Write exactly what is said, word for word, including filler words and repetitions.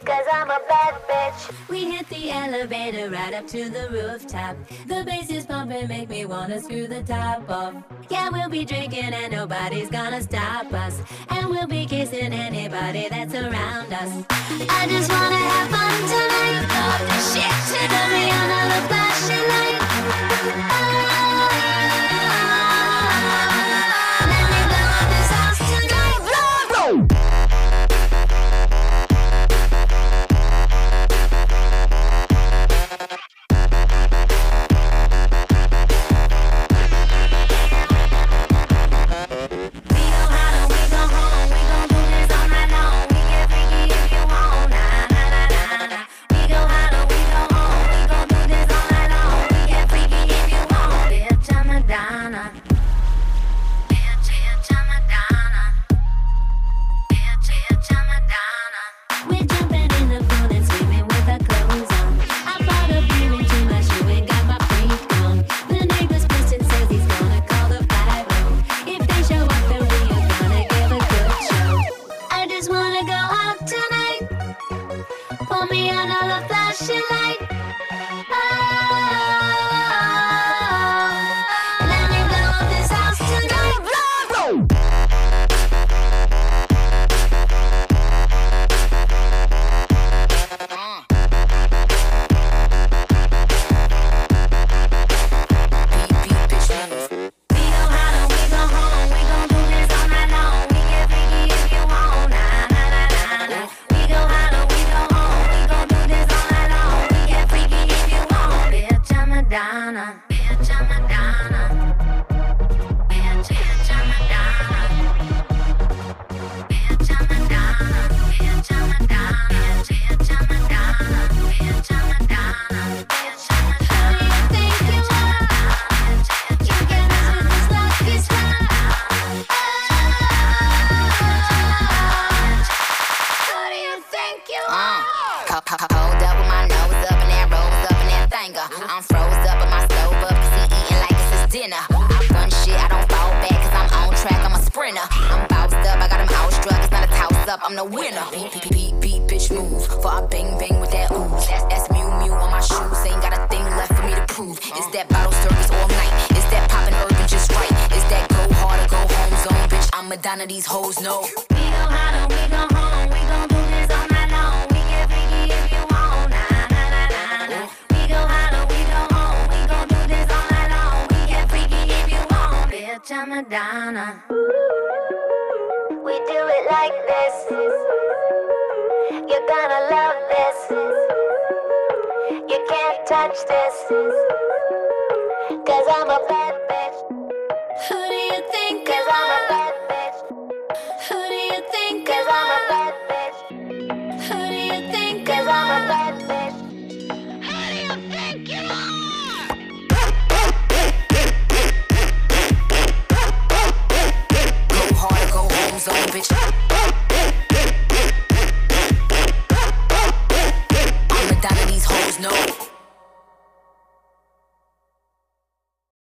Cause I'm a bad bitch. We hit the elevator right up to the rooftop. The bass is pumping, make me wanna screw the top off. Yeah, we'll be drinking and nobody's gonna stop us. And we'll be kissing anybody that's around us. I just wanna have fun tonight. Off the shit tonight. Put me under the flashing light. Oh, let me blow up this house tonight. Blow, blow. I'm the winner. Beat, beat, beat, beat, bitch, move. For I bang, bang with that ooze. That's, that's Mew Mew on my shoes. Ain't got a thing left for me to prove. It's that bottle service all night. It's that poppin' urban just right. It's that go hard or go home zone, bitch. I'm Madonna, these hoes know. We go hard and we go home. We gon' do this all night long. We get freaky if you want. Nah, nah, nah, nah, nah. We go hard and we go home. We gon' do this all night long. We get freaky if you want. Bitch, I'm Madonna. We do it like this. You're gonna love this. You can't touch this. Cause I'm a bad bitch. Who do you think? Cause I'm a bad bitch. Who do you think? Cause I'm a bad bitch. Who do you think? Cause I'm a bad bitch. Who do you think you are? Go hard or go home zone, bitch. I'm Madonna, these hoes know.